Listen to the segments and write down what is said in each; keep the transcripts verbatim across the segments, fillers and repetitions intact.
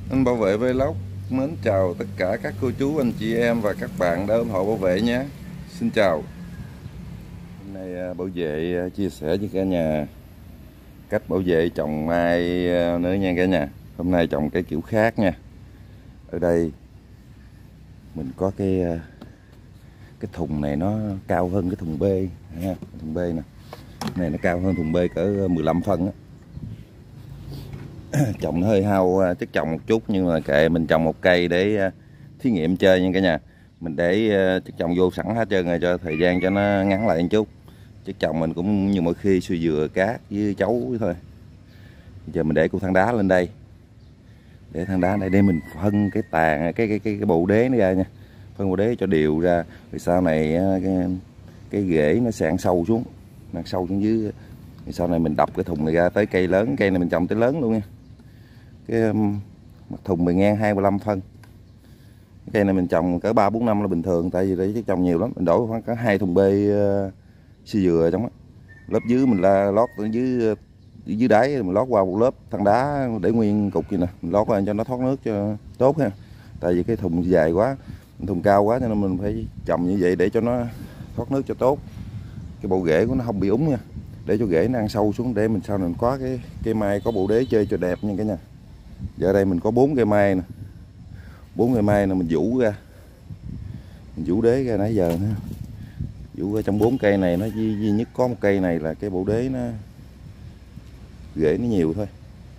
Anh Bảo Vệ Vlog mến chào tất cả các cô chú, anh chị em và các bạn đã ủng hộ Bảo Vệ nhé. Xin chào. Hôm nay à, Bảo Vệ à, chia sẻ với cả nhà cách bảo vệ trồng mai à, nữa nha cả nhà. Hôm nay trồng cái kiểu khác nha. Ở đây mình có cái à, cái thùng này nó cao hơn cái thùng B ha. Thùng B nè, này nó cao hơn thùng B cỡ mười lăm phân á. Trồng nó hơi hao chất trồng một chút, nhưng mà kệ, mình trồng một cây để thí nghiệm chơi nha cả nhà. Mình để chất trồng vô sẵn hết trơn rồi, cho thời gian cho nó ngắn lại một chút. Chất trồng mình cũng như mỗi khi xuôi dừa, cát với chấu thôi. Giờ mình để cục than đá lên đây, để than đá này để mình phân cái tàn cái cái cái, cái bộ đế nó ra nha, phân bộ đế cho đều ra. Rồi sau này cái, cái rễ nó sẽ ăn sâu xuống, ăn sâu xuống dưới. Rồi sau này mình đập cái thùng này ra tới cây lớn, cây này mình trồng tới lớn luôn nha. Cái mặt thùng bề ngang hai mươi lăm phân. Cây này mình trồng cỡ ba bốn năm là bình thường, tại vì đấy chứ trồng nhiều lắm. Mình đổ khoảng có hai thùng bê uh, xi dừa trong đó. Lớp dưới mình la lót ở dưới dưới đáy, mình lót qua một lớp than đá để nguyên cục vậy nè, mình lót lên cho nó thoát nước cho tốt ha. Tại vì cái thùng dài quá, thùng cao quá, cho nên mình phải trồng như vậy để cho nó thoát nước cho tốt. Cái bộ rễ của nó không bị úng nha, để cho rễ nó ăn sâu xuống, để mình sau này mình có cái cây mai có bộ đế chơi cho đẹp nha cả nhà. Giờ đây mình có bốn cây mai nè, bốn cây mai nè, mình vũ ra, mình vũ đế ra nãy giờ nữa. Vũ ra trong bốn cây này, nó duy, duy nhất có một cây này là cái bộ đế nó rễ nó nhiều thôi.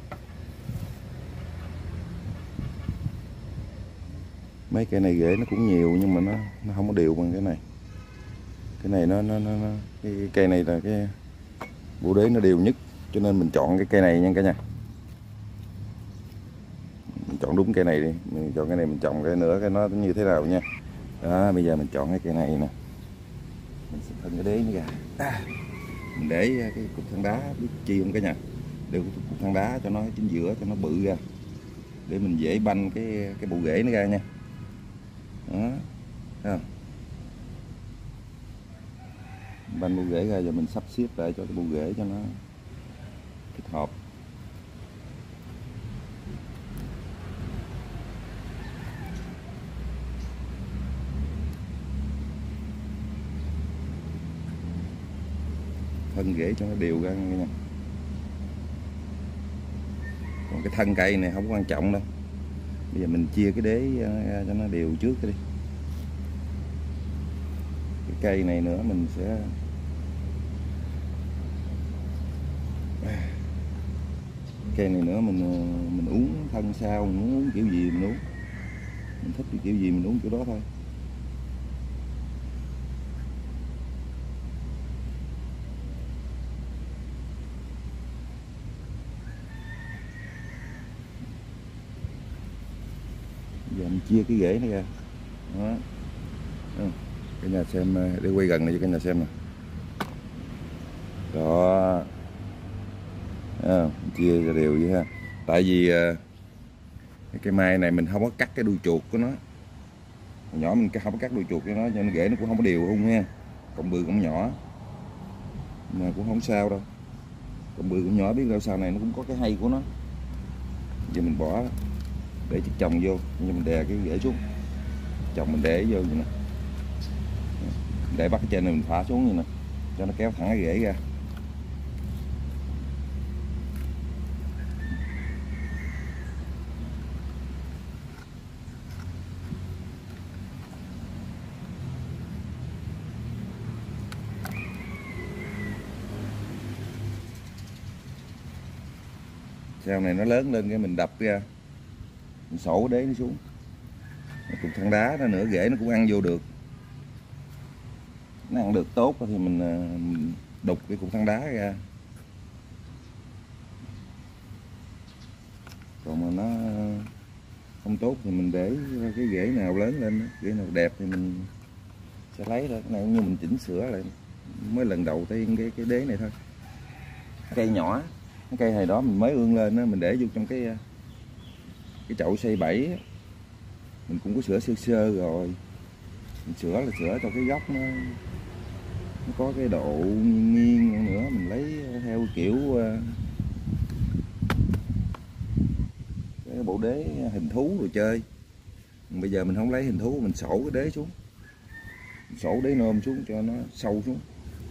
Mấy cây này rễ nó cũng nhiều, nhưng mà nó nó không có đều bằng cái này. Cái này nó nó, nó, nó cái cây này là cái bộ đế nó đều nhất, cho nên mình chọn cái cây này nha cả nhà. Mình chọn đúng cây này đi, mình chọn cái này, mình trồng cái nữa cái nó như thế nào nha. Đó, bây giờ mình chọn cái cây này nè, mình sẽ phân cái đế nó ra. À, mình để cái cục than đá, biết chi không cả nhà, để cục than đá cho nó chính giữa, cho nó bự ra, để mình dễ banh cái cái bộ rễ nó ra nha. Đó, thấy không? Banh bộ rễ ra, rồi mình sắp xếp lại cho cái bộ rễ cho nó thích hợp. Thân rễ cho nó đều ra nha. Còn cái thân cây này không quan trọng đâu. Bây giờ mình chia cái đế ra cho nó đều trước đi. Cái cây này nữa mình sẽ cây này nữa mình mình uống thân sao, mình muốn uống kiểu gì mình uống, mình thích kiểu gì mình uống kiểu đó thôi. Giờ mình chia cái rễ này ra. Đó. Cả nhà xem, để quay gần này cho cả nhà xem nè. Đó. À, chia ra đều vậy ha. Tại vì cái cây mai này mình không có cắt cái đuôi chuột của nó. Hồi nhỏ mình không có cắt đuôi chuột cho nó, cho nên rễ nó cũng không có đều không nha. Cọng bự cọng nhỏ mà cũng không sao đâu. Cọng bự cọng nhỏ biết đâu sau này nó cũng có cái hay của nó. Giờ mình bỏ để chiếc chồng vô, nhưng mình đè cái rễ xuống, chồng mình để vô vậy nè, để bắt cái trên này mình phá xuống vậy nè, cho nó kéo thẳng cái rễ ra. Sau này nó lớn lên cái mình đập ra, mình sổ đế nó xuống. Cục than đá nó nữa, rễ nó cũng ăn vô được, nó ăn được tốt thì mình, mình đục cái cục than đá ra. Còn mà nó không tốt thì mình để cái rễ nào lớn lên, rễ nào đẹp thì mình sẽ lấy ra. Cái này như mình chỉnh sửa lại, mới lần đầu tiên cái cái đế này thôi. Cây nhỏ, cái cây này đó mình mới ương lên đó, mình để vô trong cái cái chậu xây bảy, mình cũng có sửa sơ sơ rồi. Mình sửa là sửa cho cái góc nó, nó có cái độ nghiêng nghiêng nữa, mình lấy theo kiểu cái cái bộ đế hình thú rồi chơi. Bây giờ mình không lấy hình thú, mình sổ cái đế xuống, sổ đế nôm xuống cho nó sâu xuống.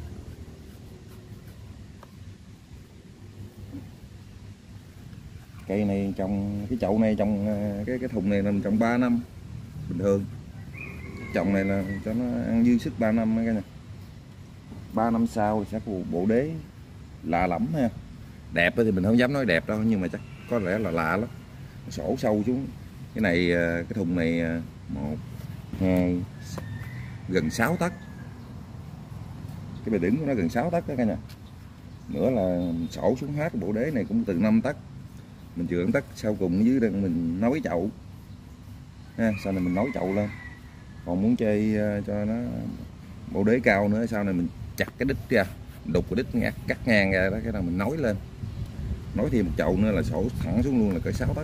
Cây này trồng, cái chậu này trồng, cái cái thùng này nằm trồng ba năm bình thường. Trồng này là cho nó ăn dư sức ba năm cái này. ba năm sau sẽ có bộ đế lạ lẫm ha. Đẹp thì mình không dám nói đẹp đâu, nhưng mà chắc có lẽ là lạ lắm. Sổ sâu xuống. Cái này, cái thùng này một, hai, gần sáu tấc. Cái bề đỉnh của nó gần sáu tấc đó cả nhà. Nữa là sổ xuống hết, bộ đế này cũng từ năm tấc. Mình chừa tấc sau cùng dưới đây mình nối chậu ha, sau này mình nối chậu lên. Còn muốn chơi cho nó bộ đế cao nữa, sau này mình chặt cái đít ra, đục cái đít ngắt, cắt ngang ra đó, cái nào mình nối lên, nối thêm một chậu nữa là sổ thẳng xuống luôn, là cỡ sáu tấc,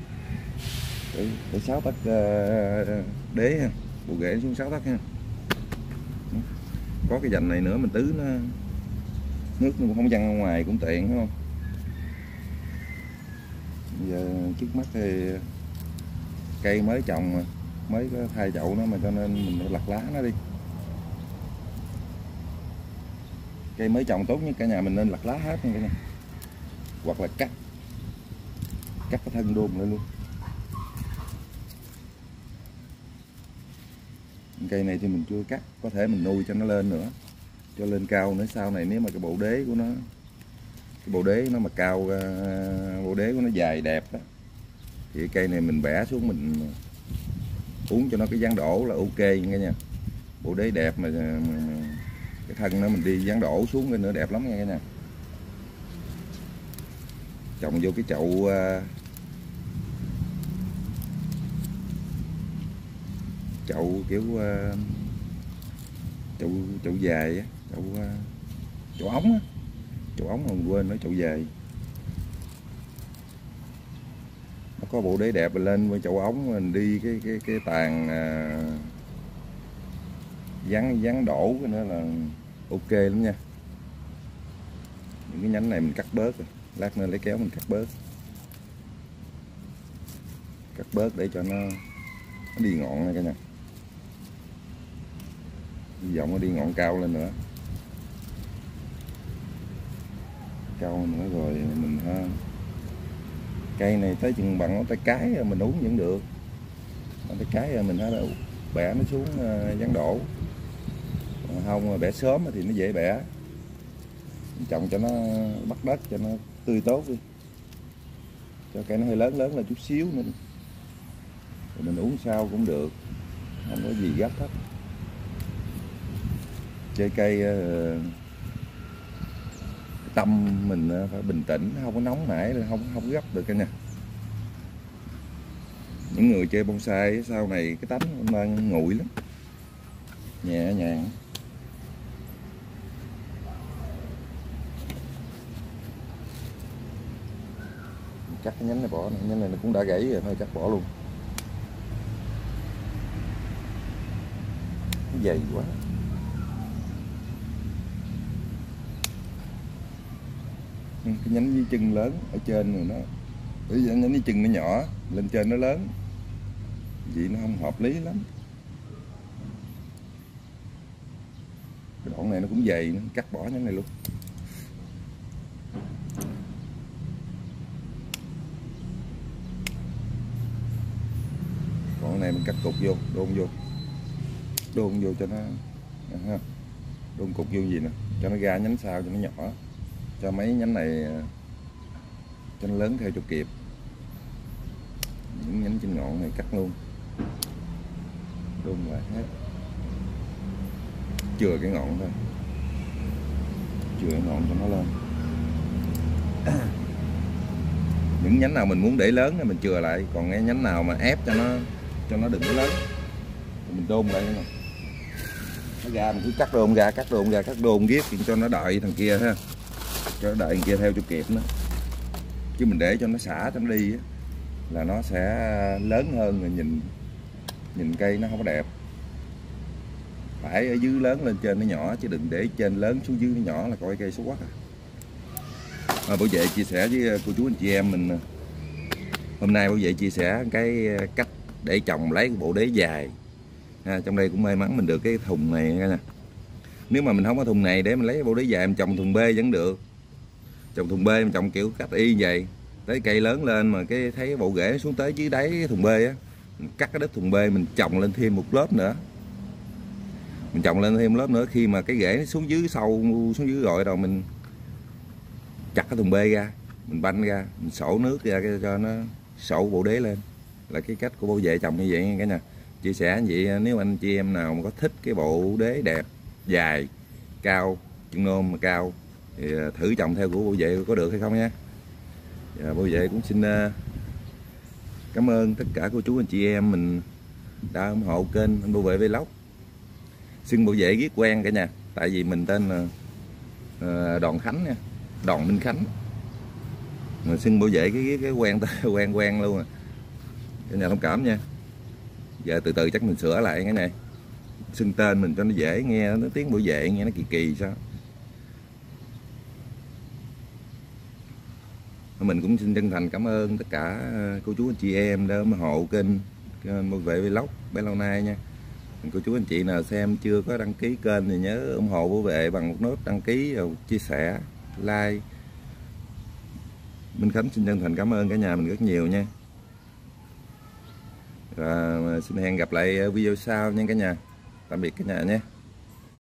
cỡ sáu tấc đế ha, bộ ghế xuống sáu tấc ha. Có cái dành này nữa mình tứ nó nước nó cũng không văng ra ngoài cũng tiện, đúng không? Bây giờ trước mắt thì cây mới trồng mà, mới có thay chậu nó mà, cho nên mình lặt lá nó đi. Cây mới trồng tốt nhất cả nhà mình nên lặt lá hết nha cả nhà, hoặc là cắt cắt cái thân đôn lên luôn. Cây này thì mình chưa cắt, có thể mình nuôi cho nó lên nữa, cho lên cao nữa. Sau này nếu mà cái bộ đế của nó, cái bộ đế nó mà cao, bộ đế của nó dài đẹp đó, thì cái cây này mình bẻ xuống mình uống cho nó cái dáng đổ là ok nha nha. Bộ đế đẹp mà, mà cái thân nó mình đi dáng đổ xuống cái nữa đẹp lắm nha cả nhà. Trồng vô cái chậu chậu kiểu chậu chậu dài á, chậu chậu ống á, chậu ống mà mình quên nói chậu dài. Nó có bộ đế đẹp rồi lên với chậu ống mình đi cái cái cái tàn à, dán dán đổ cái nữa là ok lắm nha. Những cái nhánh này mình cắt bớt rồi, lát nữa lấy kéo mình cắt bớt, cắt bớt để cho nó, nó đi ngọn nha cả nhà. Hy vọng nó đi ngọn cao lên nữa, cao nữa rồi mình ha. Cây này tới chừng bằng ngón tay cái rồi mình uống vẫn được, ngón tay cái rồi mình ha bẻ nó xuống dán đổ. Còn không mà bẻ sớm thì nó dễ bẻ. Mình trồng cho nó bắt đất cho nó tươi tốt đi, cho cây nó hơi lớn lớn lên chút xíu nữa rồi mình uống sau cũng được, không có gì gấp hết. Chơi cây tâm mình phải bình tĩnh, không có nóng nảy, không không gấp được cả nhà. Những người chơi bonsai sau này cái tánh đang nguội lắm, nhẹ nhàng. Cắt cái nhánh này bỏ, nhánh này nó cũng đã gãy rồi, thôi cắt bỏ luôn. Nó dày quá. Cái nhánh với chân lớn ở trên rồi nó, cái nhánh với chân nó nhỏ, lên trên nó lớn, vậy nó không hợp lý lắm. Cái đoạn này nó cũng dày, nó cắt bỏ nhánh này luôn. Còn này mình cắt cục vô, đôn vô, đôn vô cho nó, ha, đôn cục vô gì nè, cho nó ra nhánh sau cho nó nhỏ, cho mấy nhánh này cho nó lớn theo cho kịp. Những nhánh trên ngọn này cắt luôn, đôn lại hết, chừa cái ngọn thôi, chừa cái ngọn cho nó lên. Những nhánh nào mình muốn để lớn thì mình chừa lại, còn cái nhánh nào mà ép cho nó cho nó đừng có lớn thì mình đôn lại nè. Nó ra mình cứ cắt đôn ra, cắt đôn ra, cắt đôn ghép cho nó đợi thằng kia ha, cho nó đợi thằng kia theo cho kịp nó. Chứ mình để cho nó xả cho nó đi á, là nó sẽ lớn hơn, rồi nhìn nhìn cây nó không có đẹp. Phải ở dưới lớn lên trên nó nhỏ, chứ đừng để trên lớn xuống dưới nó nhỏ là coi cây xấu quá à. À, bảo vệ chia sẻ với cô chú anh chị em mình Hôm nay bảo vệ chia sẻ cái cách để trồng lấy cái bộ đế dài. À, trong đây cũng may mắn mình được cái thùng này nha. Nếu mà mình không có thùng này để mình lấy bộ đế dài mình trồng thùng B vẫn được. Trồng thùng B mình trồng kiểu cách y vậy. Tới cây lớn lên mà cái thấy cái bộ rễ xuống tới dưới đáy cái thùng B á, mình cắt cái đất thùng B mình trồng lên thêm một lớp nữa. Mình trồng lên thêm lớp nữa, khi mà cái rễ nó xuống dưới sâu xuống dưới rồi rồi mình chặt cái thùng B ra, mình banh ra, mình sổ nước ra cho nó sổ bộ đế lên. Là cái cách của bảo vệ trồng như vậy nha cả nhà. Chia sẻ như vậy, nếu anh chị em nào mà có thích cái bộ đế đẹp, dài, cao, chân nôm mà cao thì thử trồng theo của bảo vệ có được hay không nha. Và bảo vệ cũng xin cảm ơn tất cả cô chú anh chị em mình đã ủng hộ kênh anh Bảo Vệ Vlog. Xưng bảo vệ viết quen cả nhà, tại vì mình tên là Đoàn Khánh nha, Đoàn Minh Khánh. Mà xưng bảo vệ cái cái quen quen quen luôn à. Cả nhà thông cảm nha. Giờ từ từ chắc mình sửa lại cái này, xưng tên mình cho nó dễ nghe, nó tiếng bảo vệ nghe nó kỳ kỳ sao. Mình cũng xin chân thành cảm ơn tất cả cô chú anh chị em đã ủng hộ kênh Bảo Vệ Vlog bấy lâu nay nha. Cô chú anh chị nào xem chưa có đăng ký kênh thì nhớ ủng hộ bảo vệ bằng một nút đăng ký, rồi chia sẻ, like. Minh Khánh xin chân thành cảm ơn cả nhà mình rất nhiều nha. Và xin hẹn gặp lại video sau nha cả nhà. Tạm biệt cả nhà nhé.